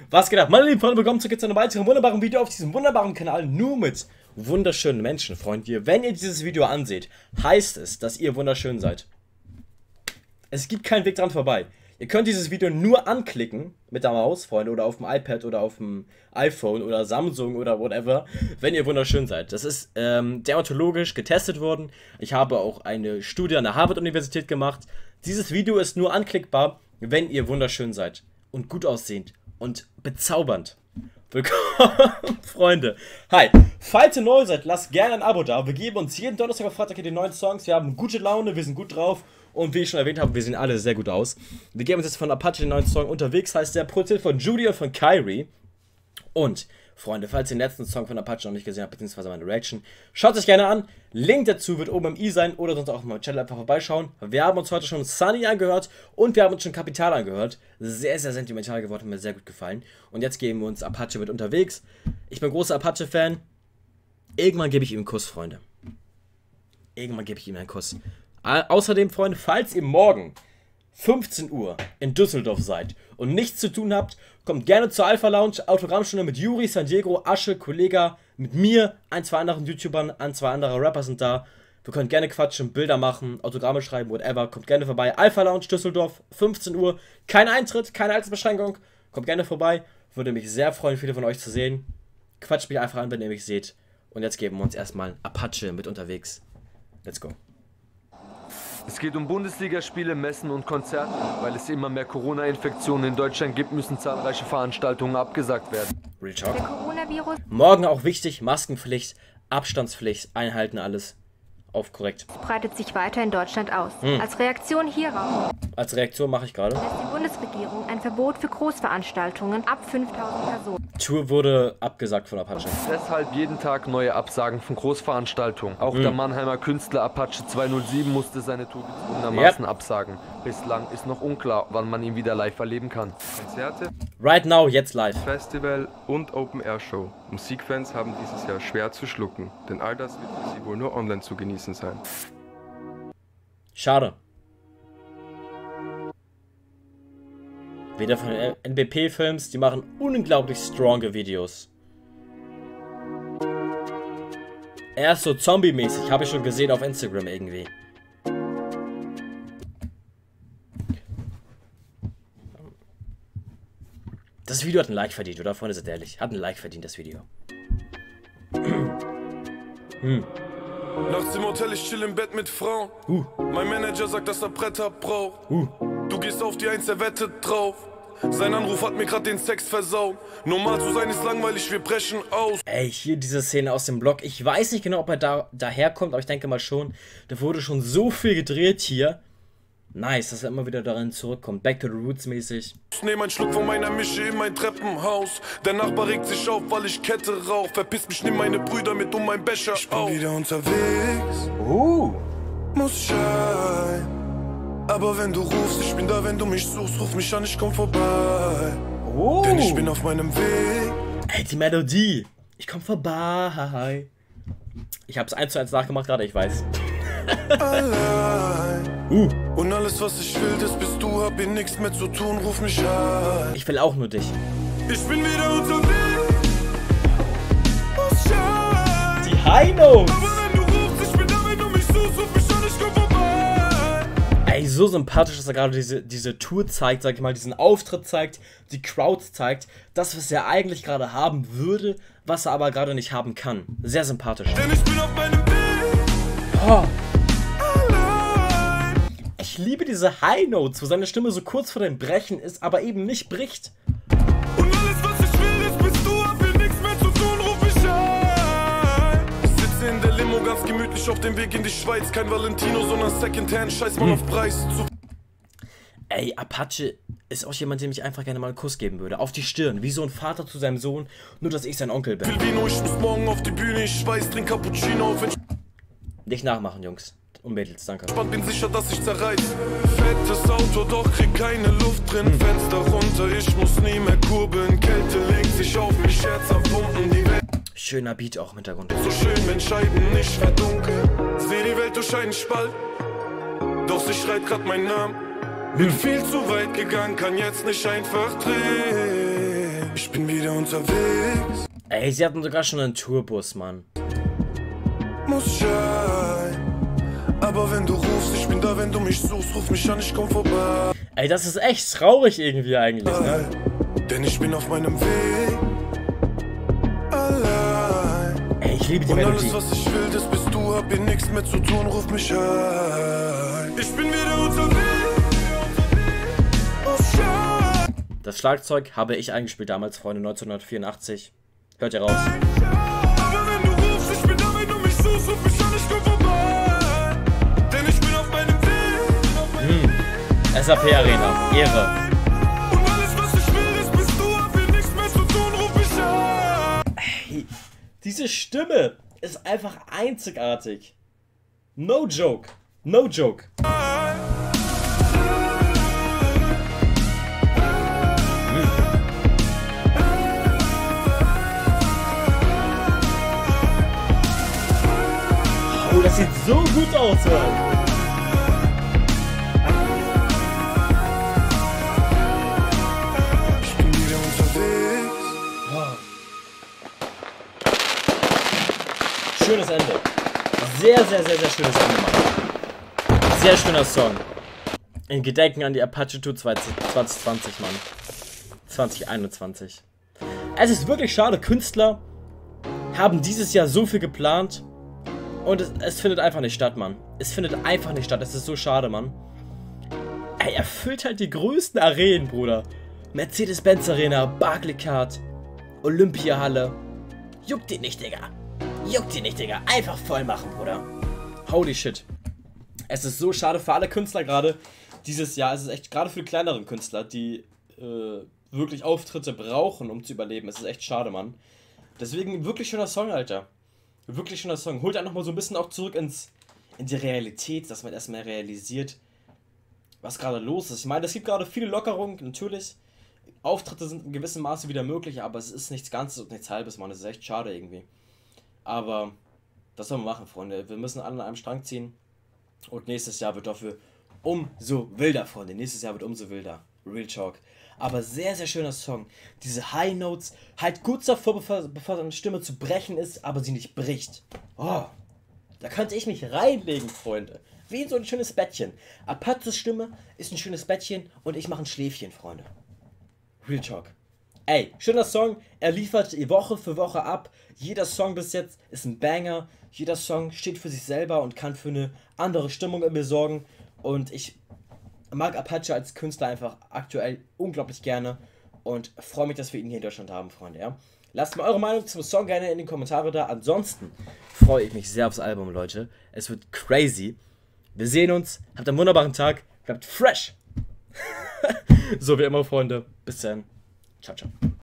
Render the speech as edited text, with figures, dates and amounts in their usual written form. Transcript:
Was geht ab? Meine lieben Freunde, willkommen zurück zu einem weiteren wunderbaren Video auf diesem wunderbaren Kanal, nur mit wunderschönen Menschen, Freunde. Wenn ihr dieses Video anseht, heißt es, dass ihr wunderschön seid. Es gibt keinen Weg dran vorbei. Ihr könnt dieses Video nur anklicken mit der Maus, Freunde, oder auf dem iPad oder auf dem iPhone oder Samsung oder whatever, wenn ihr wunderschön seid. Das ist dermatologisch getestet worden. Ich habe auch eine Studie an der Harvard-Universität gemacht. Dieses Video ist nur anklickbar, wenn ihr wunderschön seid und gut aussehend und bezaubernd. Willkommen, Freunde. Hi, falls ihr neu seid, lasst gerne ein Abo da. Wir geben uns jeden Donnerstag auf Freitag hier die neuen Songs. Wir haben gute Laune, wir sind gut drauf. Und wie ich schon erwähnt habe, wir sehen alle sehr gut aus. Wir geben uns jetzt von Apache den neuen Song Unterwegs, heißt der, produziert von Judy und von Kyrie. Und, Freunde, falls ihr den letzten Song von Apache noch nicht gesehen habt, beziehungsweise meine Reaction, schaut es euch gerne an. Link dazu wird oben im i sein oder sonst auch auf meinem Channel einfach vorbeischauen. Wir haben uns heute schon Sunny angehört und wir haben uns schon Kapital angehört. Sehr, sehr sentimental geworden, hat mir sehr gut gefallen. Und jetzt geben wir uns Apache mit Unterwegs. Ich bin großer Apache-Fan. Irgendwann gebe ich ihm einen Kuss, Freunde. Irgendwann gebe ich ihm einen Kuss. Außerdem, Freunde, falls ihr morgen 15 Uhr in Düsseldorf seid und nichts zu tun habt, kommt gerne zur Alpha Lounge, Autogrammstunde mit Juri, San Diego, Asche, Kollega, mit mir, ein, zwei anderen YouTubern, ein, zwei andere Rapper sind da. Wir können gerne quatschen, Bilder machen, Autogramme schreiben, whatever. Kommt gerne vorbei. Alpha Lounge, Düsseldorf, 15 Uhr. Kein Eintritt, keine Altersbeschränkung. Kommt gerne vorbei. Würde mich sehr freuen, viele von euch zu sehen. Quatscht mich einfach an, wenn ihr mich seht. Und jetzt geben wir uns erstmal Apache mit Unterwegs. Let's go. Es geht um Bundesligaspiele, Messen und Konzerte. Weil es immer mehr Corona-Infektionen in Deutschland gibt, müssen zahlreiche Veranstaltungen abgesagt werden. Real Talk. Der Coronavirus. Morgen auch wichtig, Maskenpflicht, Abstandspflicht, einhalten alles. Auf korrekt. Es breitet sich weiter in Deutschland aus. Als Reaktion hierauf. Als Reaktion mache ich gerade. Lässt die Bundesregierung ein Verbot für Großveranstaltungen ab 5000 Personen. Tour wurde abgesagt von Apache. Deshalb jeden Tag neue Absagen von Großveranstaltungen. Auch der Mannheimer Künstler Apache 207 musste seine Tour gezwungenermaßen absagen. Bislang ist noch unklar, wann man ihn wieder live erleben kann. Konzerte, right now, jetzt live. Festival und Open-Air-Show. Musikfans haben dieses Jahr schwer zu schlucken, denn all das wird für sie wohl nur online zu genießen sein. Schade. Wieder von den NBP-Films, die machen unglaublich stronge Videos. Er ist so zombie-mäßig, habe ich schon gesehen auf Instagram irgendwie. Das Video hat ein Like verdient, oder? Freunde, seid ehrlich. Hat ein Like verdient, das Video. Nachts im Hotel, ich chill im Bett mit Frauen. Mein Manager sagt, dass er Bretter braucht. Du gehst auf die Eins, er wettet drauf. Sein Anruf hat mir gerade den Sex versaut. Normal zu sein ist langweilig, wir brechen aus. Ey, hier diese Szene aus dem Blog. Ich weiß nicht genau, ob er daherkommt, aber ich denke mal schon. Da wurde schon so viel gedreht hier. Nice, dass er immer wieder darin zurückkommt. Back to the Roots mäßig. Ich nehme einen Schluck von meiner Mische in mein Treppenhaus. Der Nachbar regt sich auf, weil ich Kette rauch. Verpiss mich, nimm meine Brüder mit mein Becher auf. Ich bin wieder unterwegs. Muss schein. Aber wenn du rufst, ich bin da, wenn du mich suchst. Ruf mich an, ich komm vorbei. Denn ich bin auf meinem Weg. Ey, die Melodie. Ich komm vorbei. Ich hab's 1:1 nachgemacht gerade, ich weiß. Allein. Und alles, was ich will, das bist du, hab hier nichts mehr zu tun, ruf mich an. Ich will auch nur dich. Ich bin wieder unterwegs. Muss schein. Die High Notes. Aber wenn du rufst, ich bin da, wenn du mich suchst, ruf mich an, ich komm vorbei. Ey, so sympathisch, dass er gerade diese Tour zeigt, sag ich mal, diesen Auftritt zeigt, die Crowd zeigt, das, was er eigentlich gerade haben würde, was er aber gerade nicht haben kann. Sehr sympathisch. Denn ich bin auf meinem Weg. Oh. Ich liebe diese High Notes, wo seine Stimme so kurz vor dem Brechen ist, aber eben nicht bricht. Und alles, was ich will, ist, bist du, hab hier nichts mehr zu tun, ruf ich an. Ich sitze in der Limo ganz gemütlich auf dem Weg in die Schweiz. Kein Valentino, sondern Secondhand, scheiß mal auf Preis. Ey, Apache ist auch jemand, dem ich einfach gerne mal einen Kuss geben würde. Auf die Stirn, wie so ein Vater zu seinem Sohn, nur dass ich sein Onkel bin. Vino, ich muss morgen auf die Bühne, ich weiß, trink Cappuccino. Nicht nachmachen, Jungs. Unmädels, danke. Ich bin sicher, dass ich zerreiß. Fettes Auto, doch krieg keine Luft drin. Fenster runter, ich muss nie mehr kurbeln. Kälte legt sich auf mich, Herz am Pumpen. Die Welt schöner Beat auch im Hintergrund. So schön, wenn Scheiben nicht verdunkeln. Seh die Welt durch einen Spalt. Doch sie schreit grad meinen Namen. Bin viel zu weit gegangen, kann jetzt nicht einfach drehen. Ich bin wieder unterwegs. Ey, sie hatten sogar schon einen Tourbus, Mann. Muss sein. Aber wenn du rufst, ich bin da, wenn du mich suchst, ruf mich an, ich komm vorbei. Ey, das ist echt traurig irgendwie eigentlich, ne? Denn ich bin auf meinem Weg. Allein. Ey, ich liebe die Und Melodie. alles, was ich will, das bist du, hab hier nichts mehr zu tun, ruf mich an. Ich bin wieder unterwegs. Das Schlagzeug habe ich eingespielt damals, Freunde, 1984. Hört ihr raus. Aber wenn du rufst, ich bin da, wenn du mich suchst, ruf mich an, ich komm vorbei. Denn ich bin auf meinem Weg. SAP Arena, Ehre. Und alles, was ich will, das bist du, hab hier nichts mehr zu tun, ruf mich an. Hey, diese Stimme ist einfach einzigartig. No joke. No joke. Oh, das sieht so gut aus, Mann. Ich bin wieder unterwegs. Schönes Ende. Sehr, sehr, sehr, sehr schönes Ende, Mann. Sehr schöner Song. In Gedenken an die Apache 2 2020, Mann. 2021. Es ist wirklich schade. Künstler haben dieses Jahr so viel geplant und es findet einfach nicht statt, Mann. Es findet einfach nicht statt. Es ist so schade, Mann. Ey, er füllt halt die größten Arenen, Bruder. Mercedes-Benz Arena, Barclaycard, Olympiahalle. Juckt ihn nicht, Digga. Juckt ihn nicht, Digga. Einfach voll machen, Bruder. Holy shit. Es ist so schade für alle Künstler gerade dieses Jahr. Es ist echt gerade für die kleineren Künstler, die wirklich Auftritte brauchen, um zu überleben. Es ist echt schade, Mann. Deswegen wirklich schöner Song, Alter. Wirklich schöner Song. Holt einen nochmal so ein bisschen auch zurück in die Realität, dass man erstmal realisiert, was gerade los ist. Ich meine, es gibt gerade viele Lockerungen, natürlich. Auftritte sind in gewissem Maße wieder möglich, aber es ist nichts Ganzes und nichts Halbes, Mann. Es ist echt schade irgendwie. Aber das sollen wir machen, Freunde. Wir müssen alle an einem Strang ziehen. Und nächstes Jahr wird dafür umso wilder, Freunde. Nächstes Jahr wird umso wilder. Real Talk. Aber sehr, sehr schöner Song. Diese High Notes, halt kurz davor, bevor seine Stimme zu brechen ist, aber sie nicht bricht. Oh, da könnte ich mich reinlegen, Freunde. Wie in so ein schönes Bettchen. Apaches Stimme ist ein schönes Bettchen und ich mache ein Schläfchen, Freunde. Real Talk. Ey, schöner Song. Er liefert Woche für Woche ab. Jeder Song bis jetzt ist ein Banger. Jeder Song steht für sich selber und kann für eine andere Stimmung in mir sorgen. Und ich mag Apache als Künstler einfach aktuell unglaublich gerne und freue mich, dass wir ihn hier in Deutschland haben, Freunde, ja. Lasst mir eure Meinung zum Song gerne in die Kommentare da. Ansonsten freue ich mich sehr aufs Album, Leute. Es wird crazy. Wir sehen uns. Habt einen wunderbaren Tag. Bleibt fresh. So wie immer, Freunde. Bis dann. Ciao, ciao.